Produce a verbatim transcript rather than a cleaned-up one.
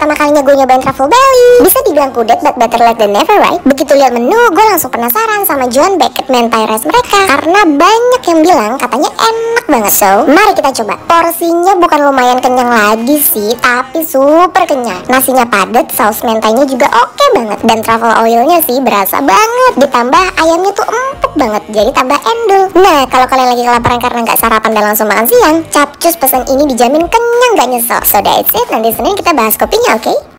pertama kalinya gue nyobain Truffle Belly. Bisa dibilang kudet, but better late than never, right? Begitu lihat menu, gue langsung penasaran sama John Beckett mentai rice mereka, karena banyak yang bilang katanya enak banget. So, mari kita coba. Porsinya bukan lumayan kenyang lagi sih, tapi super kenyang. Nasinya padat, saus mentainya juga oke banget, dan truffle oilnya sih berasa banget. Ditambah ayamnya tuh empuk banget, jadi tambah endul. Nah, kalau kalian lagi kelaparan karena nggak sarapan dan langsung makan siang, capcus pesan ini dijamin kenyang gak nyesel. So that's it, nanti Senin kita bahas kopinya, oke? Okay?